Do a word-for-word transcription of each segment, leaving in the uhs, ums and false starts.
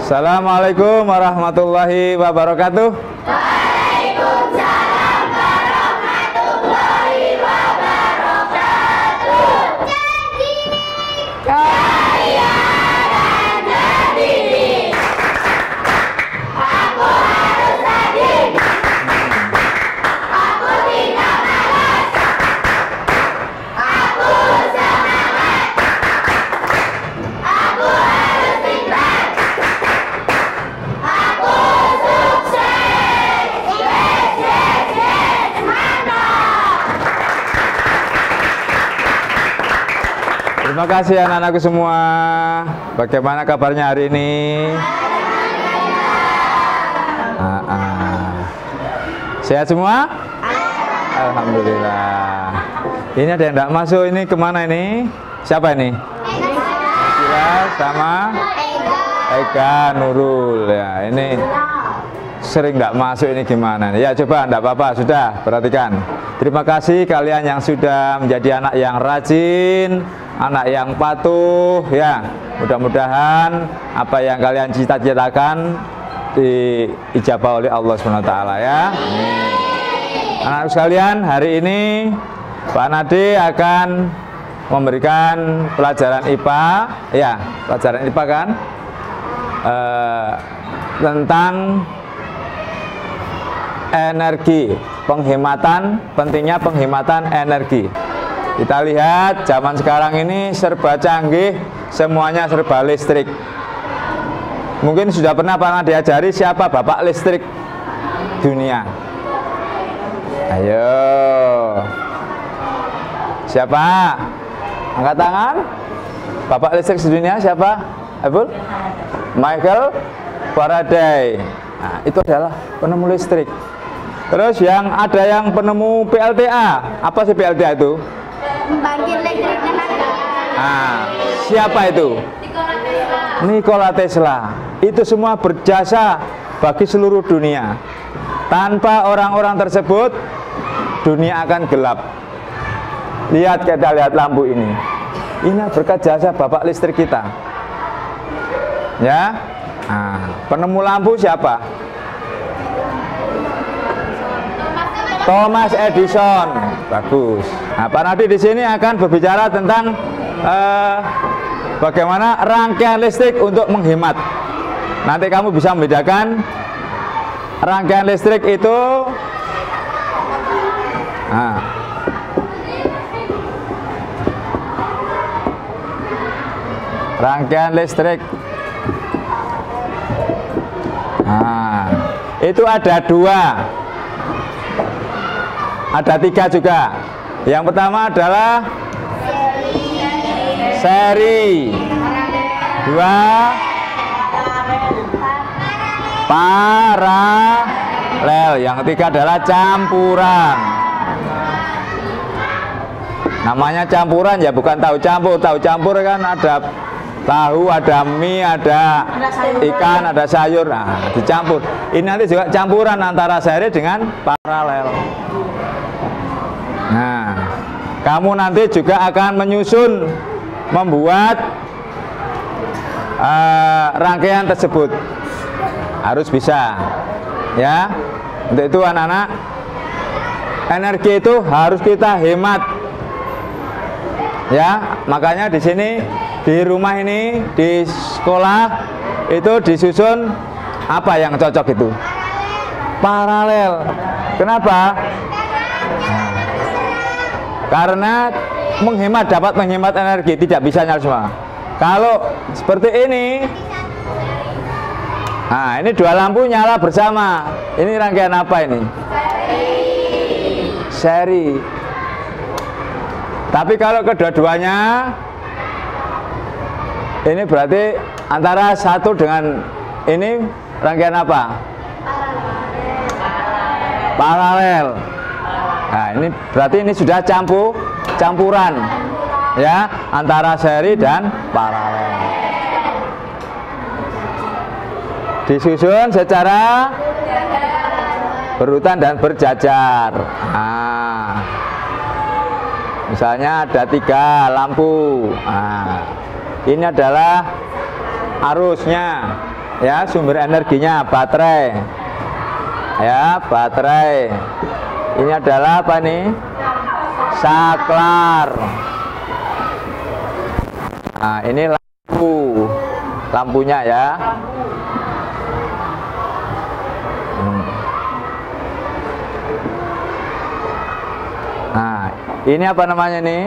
Assalamualaikum warahmatullahi wabarakatuh. Waalaikumsalam warahmatullahi wabarakatuh. Jadi kaya dan jadi aku harus rajin, aku tidak malas, aku semangat, aku harus pintar, aku sukses. Yes, yes, yes, mantap. Terima kasih anak-anakku semua. Bagaimana kabarnya hari ini? Ah, ah. Sehat semua? Alhamdulillah. Ini ada yang tidak masuk, ini kemana ini? Siapa ini? Sila sama Eka Nurul ya. Ini sering nggak masuk, ini gimana? Ya coba, enggak apa-apa, sudah perhatikan. Terima kasih kalian yang sudah menjadi anak yang rajin, anak yang patuh ya. Mudah-mudahan apa yang kalian cita-citakan diijabah oleh Allah subhanahu wa taala ya. Anak sekalian, hari ini Pak Nadi akan memberikan pelajaran I P A ya, pelajaran I P A kan eh, tentang energi, penghematan, pentingnya penghematan energi. Kita lihat zaman sekarang ini serba canggih, semuanya serba listrik. Mungkin sudah pernah pernah diajari siapa bapak listrik dunia? Ayo, siapa? Angkat tangan. Bapak listrik dunia siapa? Abul? Michael Faraday. Nah, itu adalah penemu listrik. Terus yang ada yang penemu P L T A. Apa sih P L T A itu? Pembangkit listrik tenaga. Nah, siapa itu? Nikola Tesla. Itu semua berjasa bagi seluruh dunia. Tanpa orang-orang tersebut, dunia akan gelap. Lihat, kita lihat lampu ini. Ini berkat jasa bapak listrik kita. Ya. Nah, penemu lampu siapa? Thomas Edison. Bagus. Nah, Pak Nadi di sini akan berbicara tentang eh, bagaimana rangkaian listrik untuk menghemat. Nanti kamu bisa membedakan rangkaian listrik itu. Nah, rangkaian listrik. Nah, itu ada dua. Ada tiga juga. Yang pertama adalah seri, dua paralel, yang ketiga adalah campuran. Namanya campuran ya, bukan tahu campur. Tahu campur kan ada tahu, ada mie, ada ikan, ada sayur. Nah, dicampur. Ini nanti juga campuran antara seri dengan paralel. Nah, kamu nanti juga akan menyusun, membuat uh, rangkaian tersebut. Harus bisa, ya. Untuk itu anak-anak, energi itu harus kita hemat, ya. Makanya di sini, di rumah ini, di sekolah itu disusun apa yang cocok itu? Paralel. Kenapa? Karena menghemat, dapat menghemat energi, tidak bisa nyala semua. Kalau seperti ini, nah ini dua lampu nyala bersama. Ini rangkaian apa ini? Seri. Tapi kalau kedua-duanya, ini berarti antara satu dengan ini rangkaian apa? Paralel. Nah, ini berarti ini sudah campur, campuran ya, antara seri dan paralel. Disusun secara berurutan dan berjajar. Nah, misalnya ada tiga lampu. Nah, ini adalah arusnya. Ya, sumber energinya baterai. Ya, baterai. Ini adalah apa nih? Saklar. Nah, ini lampu. Lampunya ya. Hmm. Nah, ini apa namanya nih?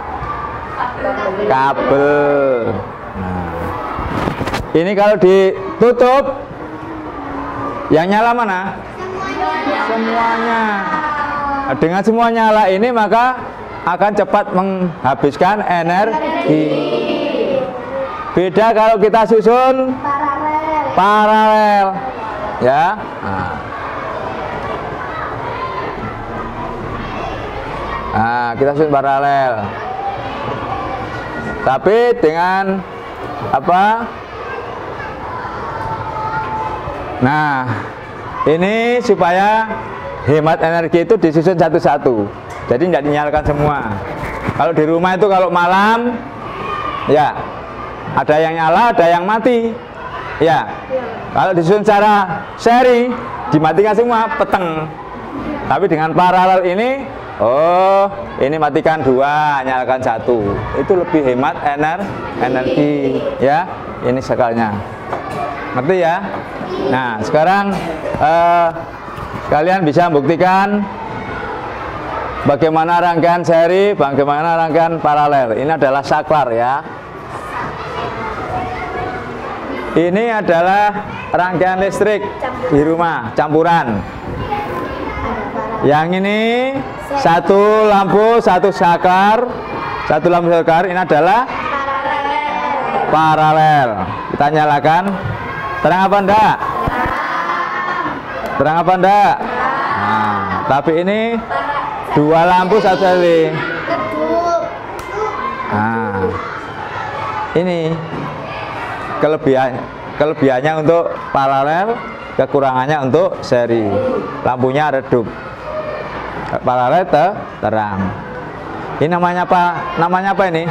Kabel. Nah, ini kalau ditutup, yang nyala mana? Semuanya. Dengan semua nyala ini maka akan cepat menghabiskan energi. Beda kalau kita susun Paralel. paralel, ya. Nah. Nah, kita susun paralel. Tapi dengan apa? Nah, ini supaya hemat energi itu disusun satu-satu. Jadi tidak dinyalakan semua. Kalau di rumah itu kalau malam, ya ada yang nyala, ada yang mati. Ya. Kalau disusun secara seri, dimatikan semua, peteng. Tapi dengan paralel ini, oh, ini matikan dua, nyalakan satu. Itu lebih hemat ener energi, ya. Ini sakalnya. Ngerti ya? Nah, sekarang eh, kalian bisa buktikan bagaimana rangkaian seri, bagaimana rangkaian paralel. Ini adalah saklar ya. Ini adalah rangkaian listrik di rumah, campuran. Yang ini satu lampu, satu saklar, satu lampu saklar. Ini adalah paralel. Kita nyalakan. Terang apa enggak? Terang apa enggak? Nah, tapi ini dua lampu satu kali. Nah, ini kelebihan kelebihannya untuk paralel, kekurangannya untuk seri. Lampunya redup, paralel te terang. Ini namanya apa? Namanya apa ini?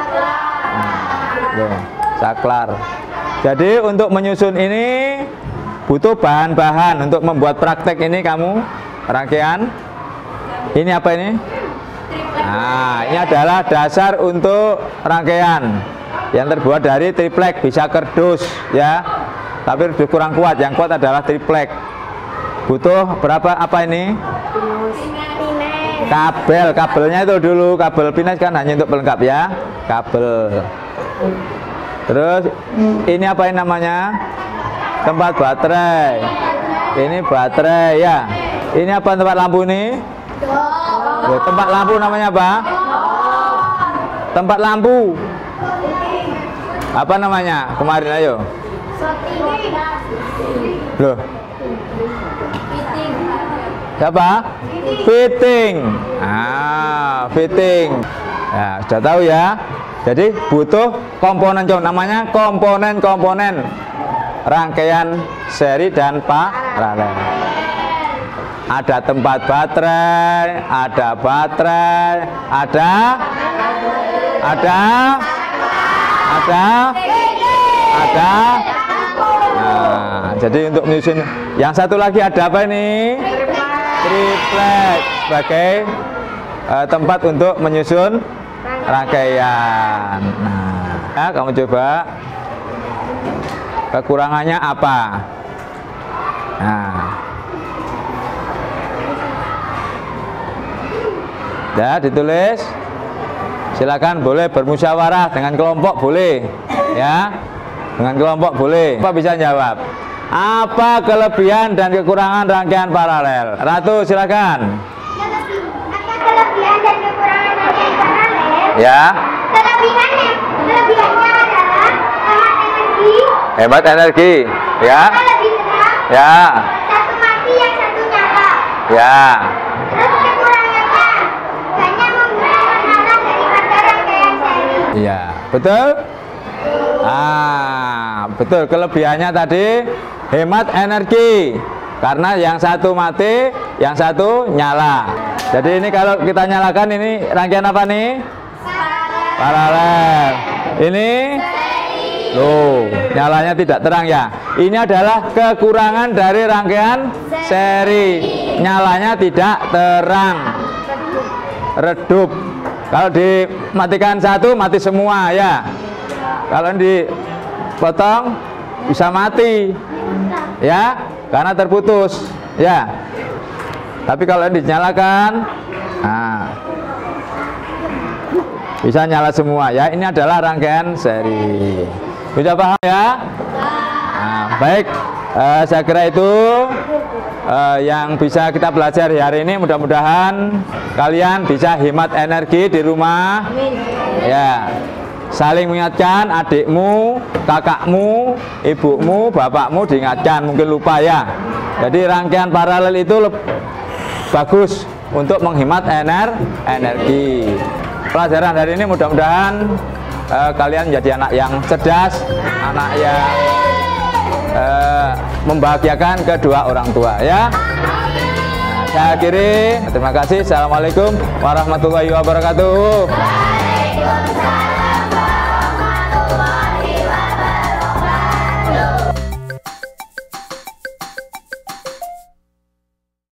Nah, saklar. Jadi untuk menyusun ini butuh bahan-bahan untuk membuat praktek ini kamu rangkaian. Ini apa ini? Nah, ini adalah dasar untuk rangkaian yang terbuat dari triplek, bisa kerdus ya. Tapi lebih kurang kuat, yang kuat adalah triplek. Butuh berapa apa ini? Kabel, kabelnya itu dulu, kabel pinus kan hanya untuk pelengkap ya. Kabel. Terus ini apa ini namanya? Tempat baterai. Ini baterai ya. Ini apa tempat lampu ini? Loh, tempat lampu namanya apa? Tempat lampu. Apa namanya? Kemarin ayo. Loh. Siapa? Fitting. Ah, fitting. Ya, sudah tahu ya. Jadi butuh komponen, namanya komponen-komponen rangkaian seri dan paralel. Ada tempat baterai, ada baterai, ada ada ada ada. Nah, jadi untuk menyusun yang satu lagi ada apa ini? Triplek sebagai uh, tempat untuk menyusun rangkaian. Nah, ya, kamu coba kekurangannya apa? Nah, ya ditulis. Silakan boleh bermusyawarah dengan kelompok boleh, ya. Dengan kelompok boleh. Apa bisa jawab? Apa kelebihan dan kekurangan rangkaian paralel? Ratu silakan. Apa kelebihan dan kekurangan rangkaian paralel? Ya. Kelebihannya, kelebihannya adalah hemat energi. Hemat energi, ya. Lebih terang. Ya. Satu mati yang satu nyala. Ya. Terus kekurangannya banyak menggunakan alat daripada rangkaian seri. Iya, betul? Ah, betul. Kelebihannya tadi hemat energi. Karena yang satu mati, yang satu nyala. Jadi ini kalau kita nyalakan ini rangkaian apa nih? Paralel. Ini loh, nyalanya tidak terang ya. Ini adalah kekurangan dari rangkaian seri. Nyalanya tidak terang, redup. Kalau dimatikan satu, mati semua ya. Kalau dipotong bisa mati ya, karena terputus ya. Tapi kalau dinyalakan, nah, bisa nyala semua ya. Ini adalah rangkaian seri. Bisa paham ya? Nah, baik, eh, saya kira itu eh, yang bisa kita pelajari hari ini. Mudah-mudahan kalian bisa hemat energi di rumah ya. Saling mengingatkan adikmu, kakakmu, ibumu, bapakmu, diingatkan, mungkin lupa ya. Jadi rangkaian paralel itu bagus untuk menghemat ener energi. Pelajaran hari ini mudah-mudahan eh, kalian menjadi anak yang cerdas, anak yang eh, membahagiakan kedua orang tua ya. Nah, saya akhiri, terima kasih. Assalamualaikum warahmatullahi wabarakatuh. Waalaikumsalam.